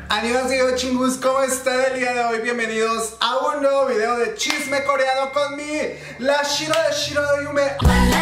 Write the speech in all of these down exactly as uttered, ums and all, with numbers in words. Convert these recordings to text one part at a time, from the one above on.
Annyeonghaseyo chingus, ¿cómo están el día de hoy? Bienvenidos a un nuevo video de chisme coreano con mi la Shiro de Shiro de Yume.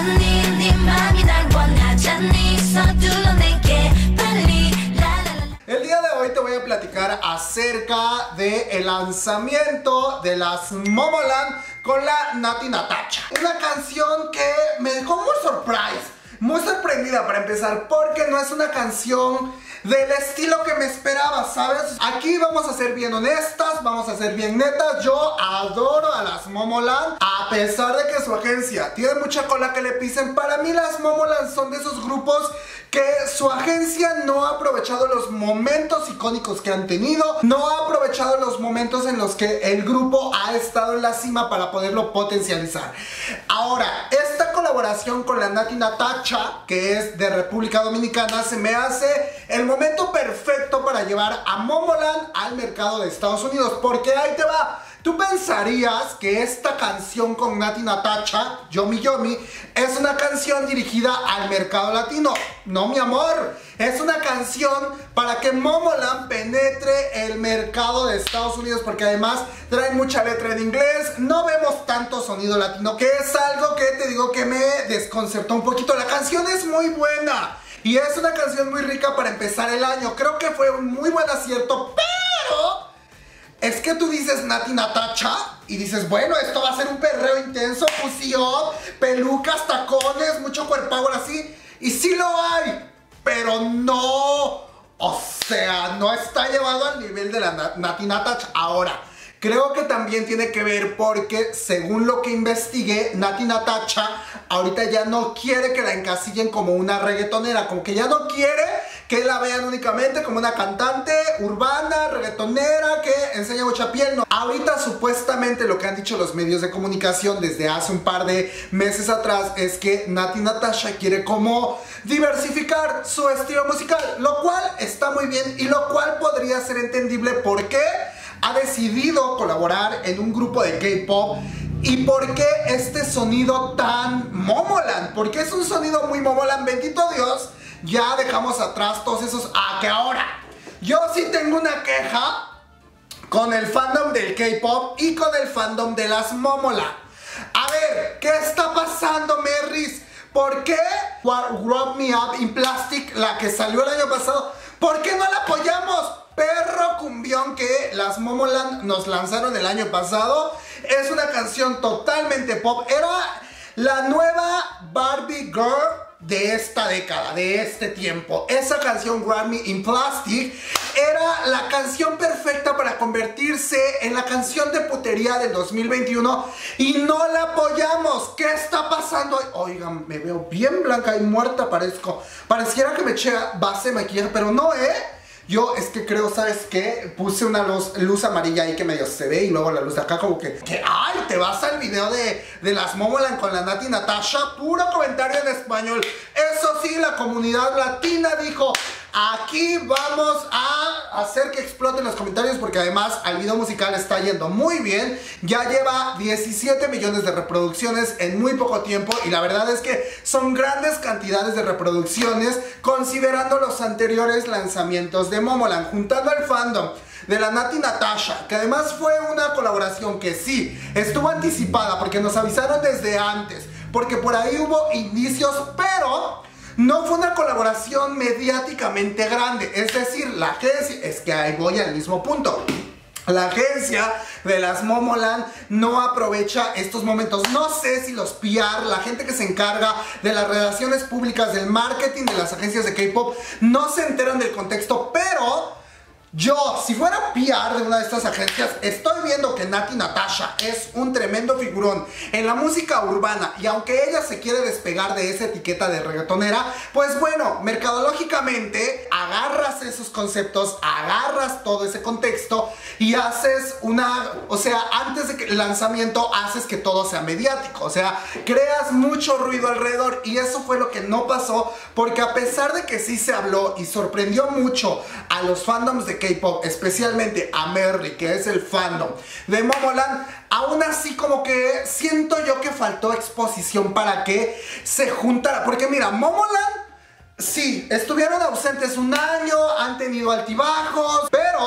El día de hoy te voy a platicar acerca del lanzamiento de las Momoland con la Nati Natasha. Una canción que me dejó muy surprise, muy sorprendida para empezar, porque no es una canción del estilo que me esperaba, ¿sabes? Aquí vamos a ser bien honestas, vamos a ser bien netas. Yo adoro a las Momoland, a pesar de que su agencia tiene mucha cola que le pisen. Para mí las Momoland son de esos grupos que su agencia no ha aprovechado los momentos icónicos que han tenido, no ha aprovechado los momentos en los que el grupo ha estado en la cima para poderlo potencializar. Ahora, esta colaboración con la Nati Natasha, que es de República Dominicana, se me hace el momento perfecto para llevar a Momoland al mercado de Estados Unidos, porque ahí te va. Tú pensarías que esta canción con Nati Natasha, Yomi Yomi, es una canción dirigida al mercado latino. No, mi amor, es una canción para que Momoland penetre el mercado de Estados Unidos, porque además trae mucha letra en inglés, no vemos tanto sonido latino, que es algo que te digo que me desconcertó un poquito. La canción es muy buena y es una canción muy rica para empezar el año. Creo que fue un muy buen acierto, pero es que tú dices Nati Natasha y dices, bueno, esto va a ser un perreo intenso, fusión, pelucas, tacones, mucho cuerpo así. Y sí lo hay, pero no, o sea, no está llevado al nivel de la Nati Natasha. Ahora, creo que también tiene que ver porque, según lo que investigué, Nati Natasha ahorita ya no quiere que la encasillen como una reggaetonera, como que ya no quiere que la vean únicamente como una cantante urbana, reggaetonera, que enseña mucha piel. No. Ahorita supuestamente lo que han dicho los medios de comunicación desde hace un par de meses atrás es que Nati Natasha quiere como diversificar su estilo musical, lo cual está muy bien y lo cual podría ser entendible porque ha decidido colaborar en un grupo de K-pop. ¿Y por qué este sonido tan Momoland? Porque es un sonido muy Momoland, bendito Dios. Ya dejamos atrás todos esos... Ah, que ahora yo sí tengo una queja con el fandom del K-pop y con el fandom de las Momoland. A ver, ¿qué está pasando, Merris? ¿Por qué Wrap Me Up in Plastic, la que salió el año pasado, por qué no la apoyamos? Perro cumbión que las Momoland nos lanzaron el año pasado. Es una canción totalmente pop. Era la nueva Barbie Girl de esta década, de este tiempo. Esa canción Wrap Me in Plastic era la canción perfecta para convertirse en la canción de putería del dos mil veintiuno y no la apoyamos. ¿Qué está pasando? Oigan, me veo bien blanca y muerta, parezco. Pareciera que me eché base de maquillaje, pero no, ¿eh? Yo es que creo, ¿sabes qué? Puse una luz, luz amarilla ahí que medio se ve y luego la luz de acá como que, que ¡ay! Te vas al video de, de las Momoland con la Nati Natasha. Puro comentario en español. Eso sí, la comunidad latina dijo, aquí vamos a hacer que exploten los comentarios, porque además al video musical está yendo muy bien. Ya lleva diecisiete millones de reproducciones en muy poco tiempo y la verdad es que son grandes cantidades de reproducciones considerando los anteriores lanzamientos de Momoland, juntando al fandom de la Nati Natasha, que además fue una colaboración que sí estuvo anticipada porque nos avisaron desde antes, porque por ahí hubo indicios, pero no fue una colaboración mediáticamente grande. Es decir, la agencia, es que ahí voy al mismo punto, la agencia de las Momoland no aprovecha estos momentos. No sé si los P R, la gente que se encarga de las relaciones públicas, del marketing de las agencias de K-pop, no se enteran del contexto, pero yo, si fuera P R de una de estas agencias, estoy viendo que Nati Natasha es un tremendo figurón en la música urbana y aunque ella se quiere despegar de esa etiqueta de reggaetonera, pues bueno, mercadológicamente agarras esos conceptos, agarras todo ese contexto y haces una, o sea, antes de que el lanzamiento haces que todo sea mediático, o sea, creas mucho ruido alrededor y eso fue lo que no pasó, porque a pesar de que sí se habló y sorprendió mucho a los fandoms de K-pop, especialmente a Merry, que es el fandom de Momoland, aún así como que siento yo que faltó exposición para que se juntara, porque mira, Momoland sí, estuvieron ausentes un año, han tenido altibajos, pero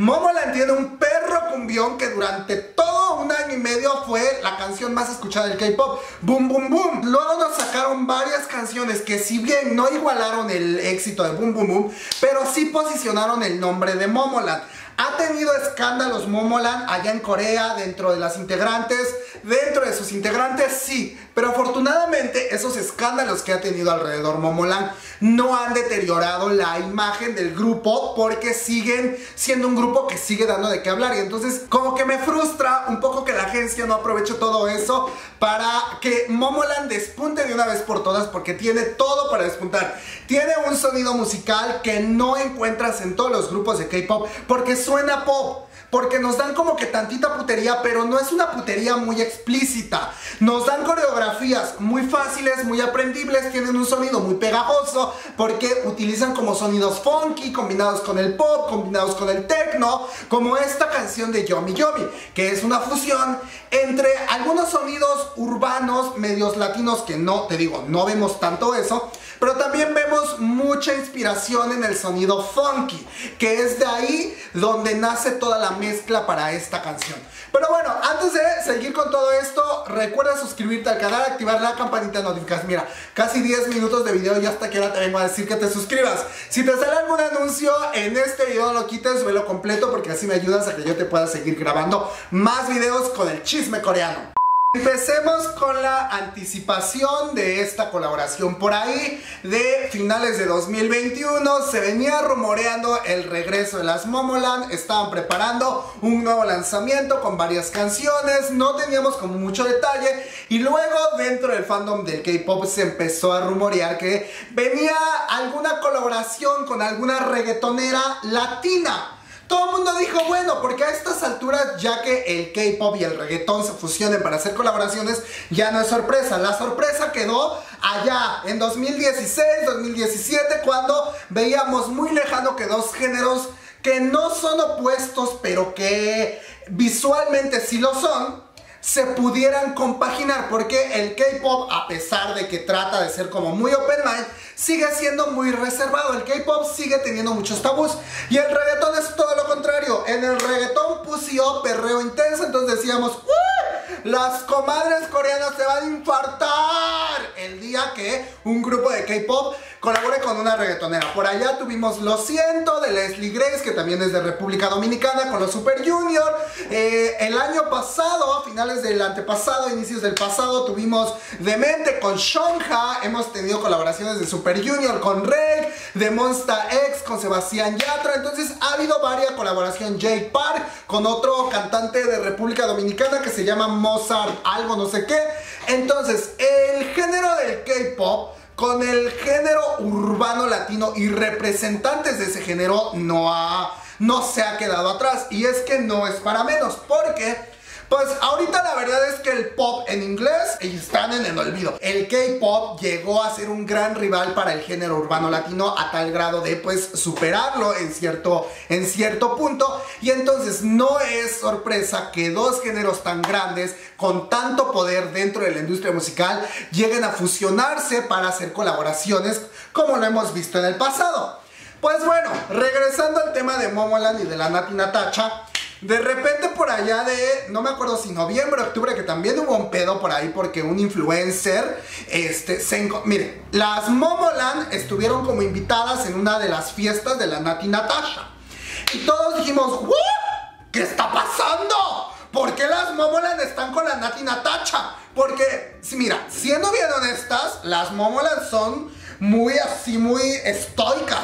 Momoland tiene un perro cumbión que durante todo un año y medio fue la canción más escuchada del K-pop. Boom, boom, boom. Luego nos sacaron varias canciones que si bien no igualaron el éxito de Boom, boom, boom, pero sí posicionaron el nombre de Momoland. Ha tenido escándalos Momoland allá en Corea, dentro de las integrantes, dentro de sus integrantes, sí. Pero afortunadamente esos escándalos que ha tenido alrededor Momoland no han deteriorado la imagen del grupo, porque siguen siendo un grupo que sigue dando de qué hablar. Y entonces como que me frustra un poco que la agencia no aproveche todo eso para que Momoland despunte de una vez por todas, porque tiene todo para despuntar. Tiene un sonido musical que no encuentras en todos los grupos de K-pop, porque suena pop, porque nos dan como que tantita putería, pero no es una putería muy explícita. Nos dan coreografías muy fáciles, muy aprendibles, tienen un sonido muy pegajoso, porque utilizan como sonidos funky, combinados con el pop, combinados con el techno, como esta canción de Yomi Yomi, que es una fusión entre algunos sonidos urbanos, medios latinos, que no, te digo, no vemos tanto eso, pero también vemos mucha inspiración en el sonido funky, que es de ahí donde nace toda la mezcla para esta canción. Pero bueno, antes de seguir con todo esto, recuerda suscribirte al canal, activar la campanita de notificaciones. Mira, casi diez minutos de video y hasta que ahora te vengo a decir que te suscribas. Si te sale algún anuncio en este video, no lo quites, velo completo, porque así me ayudas a que yo te pueda seguir grabando más videos con el chisme coreano. Empecemos con la anticipación de esta colaboración. Por ahí de finales de dos mil veintiuno se venía rumoreando el regreso de las Momoland. Estaban preparando un nuevo lanzamiento con varias canciones, no teníamos como mucho detalle, y luego dentro del fandom del K-pop se empezó a rumorear que venía alguna colaboración con alguna reggaetonera latina. Todo el mundo dijo, bueno, porque a estas alturas, ya que el K-pop y el reggaetón se fusionen para hacer colaboraciones, ya no es sorpresa. La sorpresa quedó allá en dos mil dieciséis, dos mil diecisiete, cuando veíamos muy lejano que dos géneros que no son opuestos, pero que visualmente sí lo son, se pudieran compaginar, porque el K-pop, a pesar de que trata de ser como muy open mind, sigue siendo muy reservado. El K-pop sigue teniendo muchos tabús, y el reggaetón es todo lo contrario. En el reggaetón pusió perreo intenso, entonces decíamos, ¡uy! Las comadres coreanas se van a infartar el día que un grupo de K-pop colabore con una reggaetonera. Por allá tuvimos Lo Siento de Leslie Grace, que también es de República Dominicana, con los Super Junior. Eh, el año pasado, a finales del antepasado, inicios del pasado, tuvimos Demente con Shonja. Hemos tenido colaboraciones de Super Junior con Rey, de Monsta X con Sebastián Yatra. Entonces ha habido varias colaboraciones. Jake Park con otro cantante de República Dominicana que se llama Mozart algo no sé qué. Entonces el género del K-pop con el género urbano latino y representantes de ese género no, ha, no se ha quedado atrás. Y es que no es para menos, porque pues ahorita la verdad es que el pop en inglés están en el olvido. El K-pop llegó a ser un gran rival para el género urbano latino, a tal grado de pues superarlo en cierto, en cierto punto. Y entonces no es sorpresa que dos géneros tan grandes, con tanto poder dentro de la industria musical, lleguen a fusionarse para hacer colaboraciones como lo hemos visto en el pasado. Pues bueno, regresando al tema de Momoland y de la Nati Natasha, de repente por allá de, no me acuerdo si noviembre o octubre, que también hubo un pedo por ahí porque un influencer, este, se mire, las Momoland estuvieron como invitadas en una de las fiestas de la Nati Natasha. Y todos dijimos, ¿what? ¿Qué está pasando? ¿Por qué las Momoland están con la Nati Natasha? Porque, si mira, siendo bien honestas, las Momoland son muy así, muy estoicas.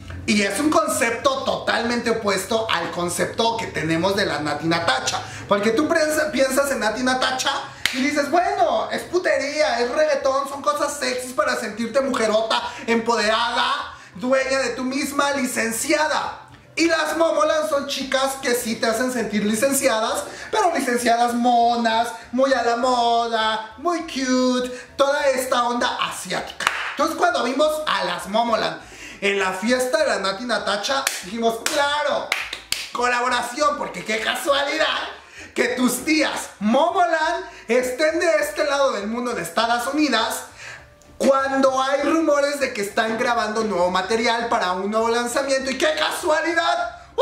Y es un concepto totalmente opuesto al concepto que tenemos de la Nati Natasha. Porque tú piensas en Nati Natasha y dices, bueno, es putería, es reggaetón, son cosas sexys para sentirte mujerota, empoderada, dueña de tú misma, licenciada. Y las Momoland son chicas que sí te hacen sentir licenciadas, pero licenciadas monas, muy a la moda, muy cute, toda esta onda asiática. Entonces cuando vimos a las Momoland en la fiesta de la Nati Natasha, dijimos, claro, colaboración, porque qué casualidad que tus tías Momoland estén de este lado del mundo, de Estados Unidos, cuando hay rumores de que están grabando nuevo material para un nuevo lanzamiento. Y qué casualidad, ¡uy!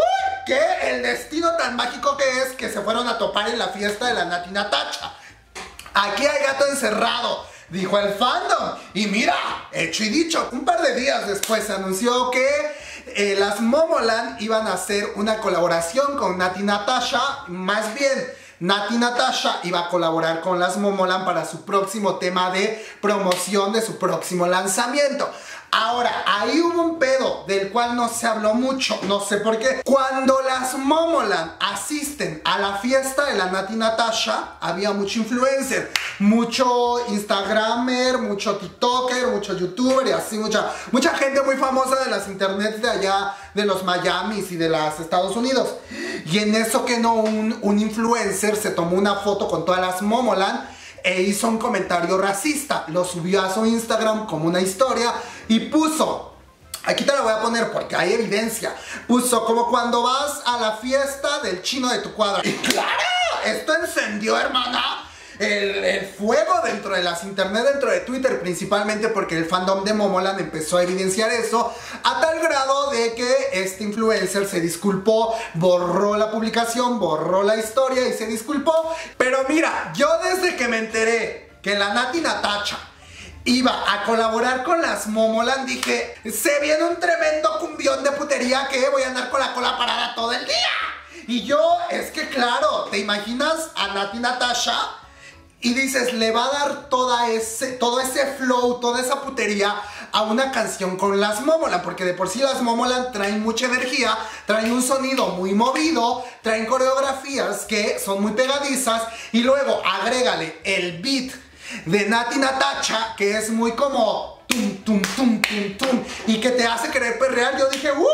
que el destino tan mágico que es que se fueron a topar en la fiesta de la Nati Natasha. Aquí hay gato encerrado, dijo el fandom. Y mira, hecho y dicho, un par de días después se anunció que eh, las Momoland iban a hacer una colaboración con Nati Natasha. Más bien, Nati Natasha iba a colaborar con las Momoland para su próximo tema de promoción de su próximo lanzamiento. Ahora, ahí hubo un pedo del cual no se habló mucho, no sé por qué. Cuando las Momoland asisten a la fiesta de la Nati Natasha, había mucho influencer, mucho instagramer, mucho tiktoker, mucho youtuber y así, mucha, mucha gente muy famosa de las internets de allá, de los Miamis y de los Estados Unidos. Y en eso que no, un, un influencer se tomó una foto con todas las Momoland e hizo un comentario racista, lo subió a su Instagram como una historia y puso, aquí te lo voy a poner porque hay evidencia, puso como cuando vas a la fiesta del chino de tu cuadra. Y claro, esto encendió, hermana, el, el fuego dentro de las internet, dentro de Twitter, principalmente porque el fandom de Momoland empezó a evidenciar eso a tal grado de que este influencer se disculpó, borró la publicación, borró la historia y se disculpó. Pero mira, yo desde que me enteré que la Nati Natasha iba a colaborar con las Momoland, dije, se viene un tremendo cumbión de putería que voy a andar con la cola parada todo el día. Y yo, es que claro, ¿te imaginas a Nati Natasha? Y dices, le va a dar toda ese, todo ese flow, toda esa putería a una canción con las Momoland. Porque de por sí las Momoland traen mucha energía, traen un sonido muy movido, traen coreografías que son muy pegadizas. Y luego agrégale el beat de Nati Natasha, que es muy como tum, tum, tum, tum, tum, y que te hace querer perrear. Yo dije, ¡uy!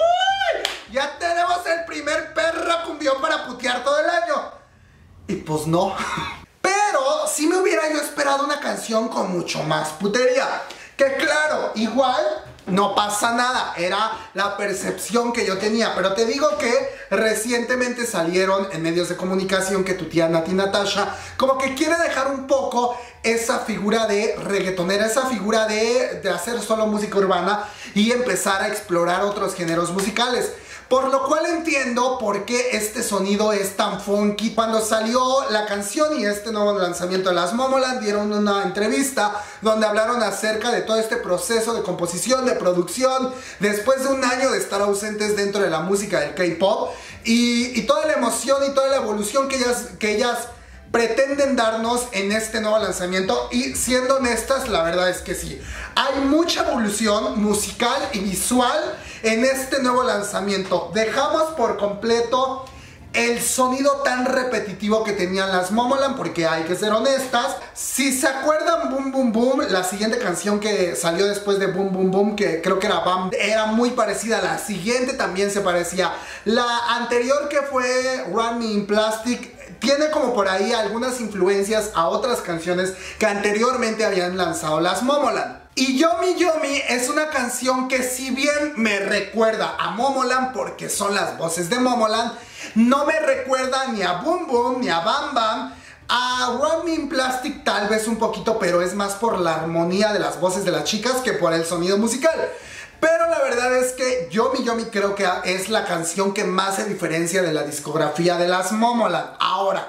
Ya tenemos el primer perro cumbión para putear todo el año. Y pues no. Pero sí me hubiera yo esperado una canción con mucho más putería. Que claro, igual no pasa nada, era la percepción que yo tenía. Pero te digo que recientemente salieron en medios de comunicación que tu tía Nati Natasha como que quiere dejar un poco esa figura de reggaetonera, esa figura de, de hacer solo música urbana y empezar a explorar otros géneros musicales. Por lo cual entiendo por qué este sonido es tan funky. Cuando salió la canción y este nuevo lanzamiento de las Momoland, dieron una entrevista donde hablaron acerca de todo este proceso de composición, de producción, después de un año de estar ausentes dentro de la música del K-pop y, y toda la emoción y toda la evolución que ellas, que ellas pretenden darnos en este nuevo lanzamiento. Y siendo honestas, la verdad es que sí, hay mucha evolución musical y visual en este nuevo lanzamiento. Dejamos por completo el sonido tan repetitivo que tenían las Momoland, porque hay que ser honestas. Si se acuerdan, Boom Boom Boom, la siguiente canción que salió después de Boom Boom Boom, que creo que era Bam, era muy parecida. La siguiente también se parecía. La anterior, que fue Run Me in Plastic, tiene como por ahí algunas influencias a otras canciones que anteriormente habían lanzado las Momoland. Y Yomi Yomi es una canción que, si bien me recuerda a Momoland porque son las voces de Momoland, no me recuerda ni a Boom Boom ni a Bam Bam. A Run Me in Plastic tal vez un poquito, pero es más por la armonía de las voces de las chicas que por el sonido musical. Pero la verdad es que Yomi Yomi creo que es la canción que más se diferencia de la discografía de las Momoland. Ahora,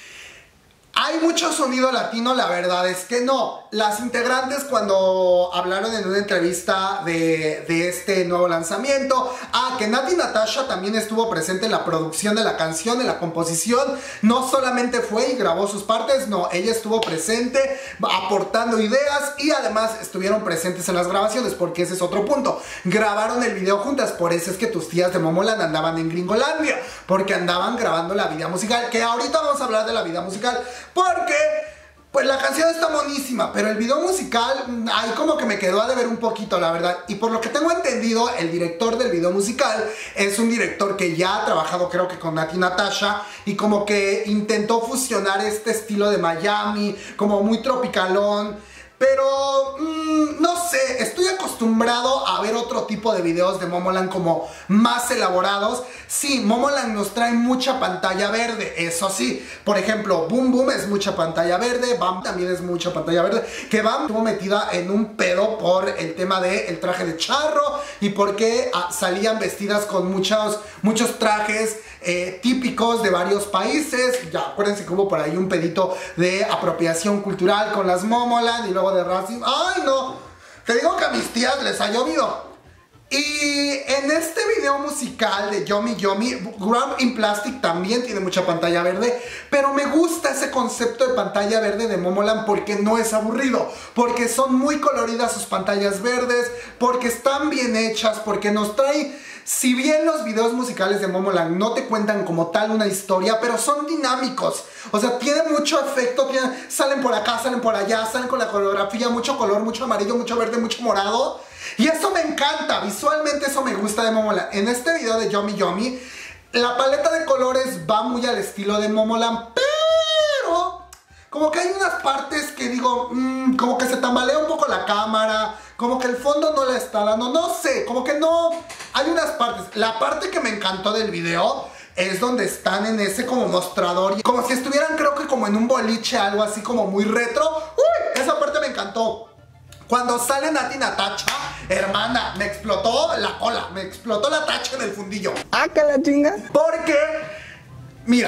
¿hay mucho sonido latino? La verdad es que no. Las integrantes, cuando hablaron en una entrevista de, de este nuevo lanzamiento, ah, que Nati Natasha también estuvo presente en la producción de la canción, en la composición. No solamente fue y grabó sus partes, no, ella estuvo presente aportando ideas y además estuvieron presentes en las grabaciones, porque ese es otro punto. Grabaron el video juntas, por eso es que tus tías de Momoland andaban en Gringolandia, porque andaban grabando la vida musical, que ahorita vamos a hablar de la vida musical. Porque, pues la canción está monísima, pero el video musical, ahí como que me quedó a deber un poquito, la verdad. Y por lo que tengo entendido, el director del video musical es un director que ya ha trabajado, creo que con Nati Natasha, y como que intentó fusionar este estilo de Miami, como muy tropicalón. Pero, mmm, no sé, estoy acostumbrado a ver otro tipo de videos de Momoland como más elaborados. Sí, Momoland nos trae mucha pantalla verde, eso sí. Por ejemplo, Boom Boom es mucha pantalla verde, Bam también es mucha pantalla verde. Que Bam estuvo metida en un pedo por el tema del traje de charro y porque ah, salían vestidas con muchos, muchos trajes eh, típicos de varios países. Ya, acuérdense que hubo por ahí un pedito de apropiación cultural con las Momoland y luego de racismo. ¡Ay, no! Te digo que a mis tías les ha llovido. Y en este video musical de Yummy Yummy, Grab in Plastic también tiene mucha pantalla verde, pero me gusta ese concepto de pantalla verde de Momoland porque no es aburrido, porque son muy coloridas sus pantallas verdes, porque están bien hechas, porque nos trae... Si bien los videos musicales de Momoland no te cuentan como tal una historia, pero son dinámicos. O sea, tienen mucho efecto, tienen, salen por acá, salen por allá, salen con la coreografía, mucho color, mucho amarillo, mucho verde, mucho morado. Y eso me encanta, visualmente eso me gusta de Momoland. En este video de Yummy Yummy, la paleta de colores va muy al estilo de Momoland, pero... como que hay unas partes que digo, mmm, como que se tambalea un poco la cámara, como que el fondo no la está dando, no sé, como que no, hay unas partes. La parte que me encantó del video es donde están en ese como mostrador, como si estuvieran creo que como en un boliche, algo así como muy retro. Uy, esa parte me encantó. Cuando sale Nati Natasha, hermana, me explotó la cola, me explotó la tacha en el fundillo. ¡Ah, que la chinga! Porque, mira...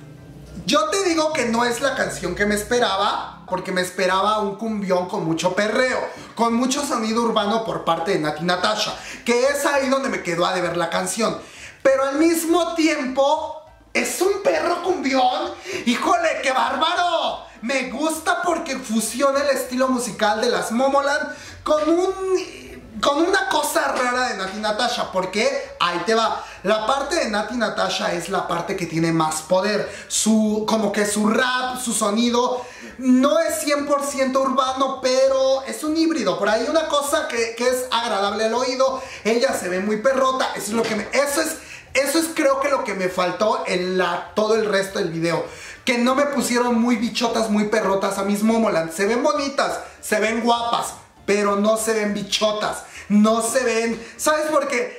yo te digo que no es la canción que me esperaba, porque me esperaba un cumbión con mucho perreo, con mucho sonido urbano por parte de Nati Natasha, que es ahí donde me quedó a deber la canción. Pero al mismo tiempo, es un perro cumbión. ¡Híjole, qué bárbaro! Me gusta porque fusiona el estilo musical de las Momoland con un... con una cosa rara de Nati Natasha, porque ahí te va. La parte de Nati Natasha es la parte que tiene más poder. Su, como que su rap, su sonido, no es cien por ciento urbano, pero es un híbrido. Por ahí una cosa que, que es agradable al oído. Ella se ve muy perrota. Eso es lo que me... Eso es, eso es creo que lo que me faltó en la, todo el resto del video. Que no me pusieron muy bichotas, muy perrotas a mis Momoland. Se ven bonitas, se ven guapas, pero no se ven bichotas, no se ven... ¿Sabes por qué?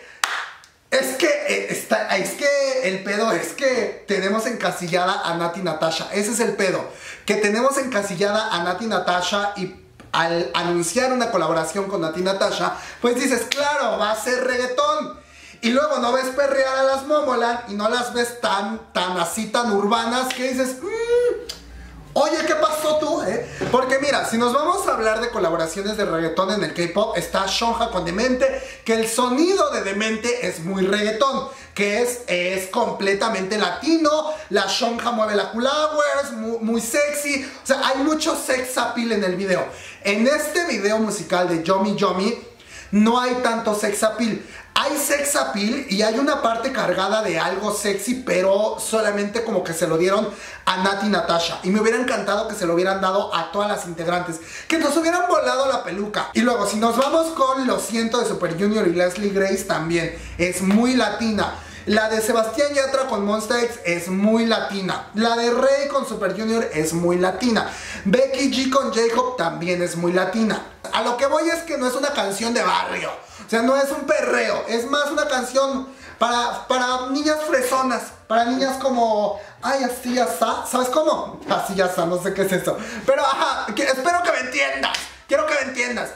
Es que, eh, está, es que el pedo es que tenemos encasillada a Nati Natasha. Ese es el pedo, que tenemos encasillada a Nati Natasha y al anunciar una colaboración con Nati Natasha, pues dices, claro, va a ser reggaetón. Y luego no ves perrear a las Momoland y no las ves tan, tan así, tan urbanas, que dices, mmm, oye, ¿qué pasó tú, eh? Porque mira, si nos vamos a hablar de colaboraciones de reggaetón en el K-pop, está Shonja con Demente, que el sonido de Demente es muy reggaetón, que es, es completamente latino. La Shonja mueve la Kulawers, muy, muy sexy, o sea, hay mucho sex appeal en el video. En este video musical de Yummy Yummy no hay tanto sex appeal. Hay sex appeal y hay una parte cargada de algo sexy, pero solamente como que se lo dieron a Nati Natasha. Y me hubiera encantado que se lo hubieran dado a todas las integrantes, que nos hubieran volado la peluca. Y luego, si nos vamos con Lo Siento de Super Junior y Leslie Grace, también es muy latina. La de Sebastián Yatra con Monsta X es muy latina. La de Rey con Super Junior es muy latina. Becky G con J-Hope también es muy latina. A lo que voy es que no es una canción de barrio. O sea, no es un perreo. Es más una canción para, para niñas fresonas. Para niñas como... ay, así ya está. ¿Sabes cómo? Así ya está, no sé qué es eso. Pero ajá, que, espero que me entiendas. Quiero que me entiendas.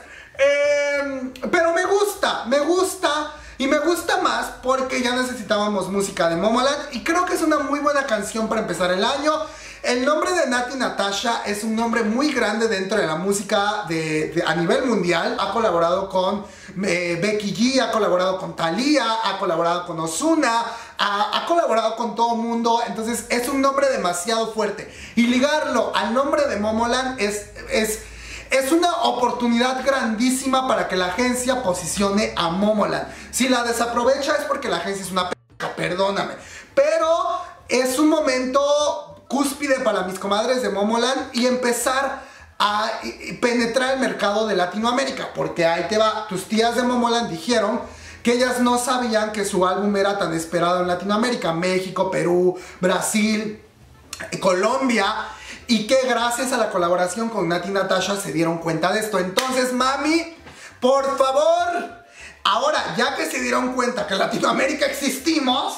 Eh, pero me gusta, me gusta... Y me gusta más porque ya necesitábamos música de Momoland y creo que es una muy buena canción para empezar el año. El nombre de Nati Natasha es un nombre muy grande dentro de la música de, de, a nivel mundial. Ha colaborado con eh, Becky G, ha colaborado con Thalía, ha colaborado con Ozuna, ha, ha colaborado con todo el mundo. Entonces es un nombre demasiado fuerte. Y ligarlo al nombre de Momoland es... es Es una oportunidad grandísima para que la agencia posicione a Momoland. Si la desaprovecha es porque la agencia es una p***, perdóname. Pero es un momento cúspide para mis comadres de Momoland y empezar a penetrar el mercado de Latinoamérica. Porque ahí te va, tus tías de Momoland dijeron que ellas no sabían que su álbum era tan esperado en Latinoamérica. México, Perú, Brasil... Colombia, y que gracias a la colaboración con Nati Natasha se dieron cuenta de esto. Entonces, mami, por favor, ahora ya que se dieron cuenta que en Latinoamérica existimos,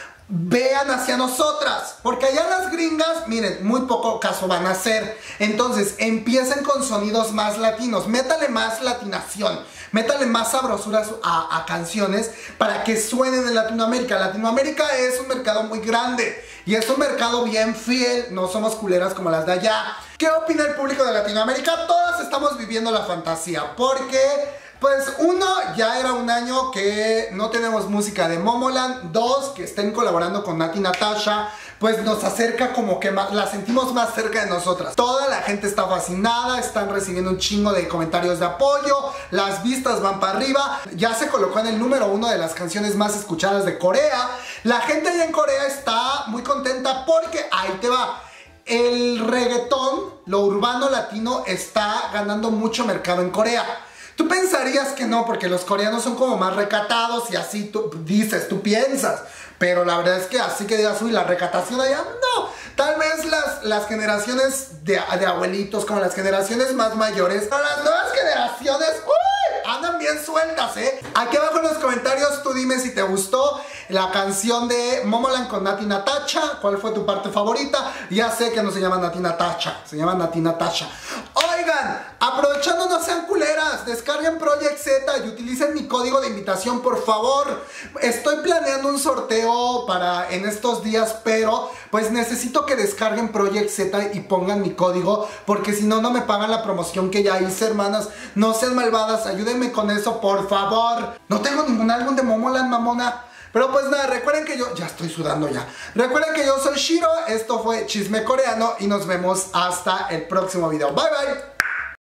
vean hacia nosotras, porque allá las gringas, miren, muy poco caso van a hacer. Entonces empiecen con sonidos más latinos, métale más latinación, métale más sabrosuras a, a canciones para que suenen en Latinoamérica. Latinoamérica es un mercado muy grande y es un mercado bien fiel, no somos culeras como las de allá. ¿Qué opina el público de Latinoamérica? Todas estamos viviendo la fantasía, porque pues uno, ya era un año que no tenemos música de Momoland. Dos, que estén colaborando con Nati Natasha, pues nos acerca como que más, la sentimos más cerca de nosotras. Toda la gente está fascinada, están recibiendo un chingo de comentarios de apoyo, las vistas van para arriba, ya se colocó en el número uno de las canciones más escuchadas de Corea. La gente allá en Corea está muy contenta porque ahí te va. El reggaetón, lo urbano latino, está ganando mucho mercado en Corea. Tú pensarías que no, porque los coreanos son como más recatados y así tú dices, tú piensas. Pero la verdad es que así que digas, uy, la recatación allá, no. Tal vez las, las generaciones de, de abuelitos, como las generaciones más mayores, pero las nuevas generaciones, uy, andan bien sueltas, ¿eh? Aquí abajo en los comentarios tú dime si te gustó la canción de Momoland con Nati Natasha, cuál fue tu parte favorita. Ya sé que no se llama Nati Natasha, se llama Nati Natasha. Oigan, aprovechando, no sean culeras, descarguen Project Z y utilicen mi código de invitación, por favor. Estoy planeando un sorteo para en estos días, pero pues necesito que descarguen Project Z y pongan mi código, porque si no, no me pagan la promoción que ya hice, hermanas. No sean malvadas, ayúdenme con eso, por favor. No tengo ningún álbum de Momoland, mamona. Pero pues nada, recuerden que yo... Ya estoy sudando ya. Recuerden que yo soy Shiro, esto fue Chisme Coreano y nos vemos hasta el próximo video. Bye bye.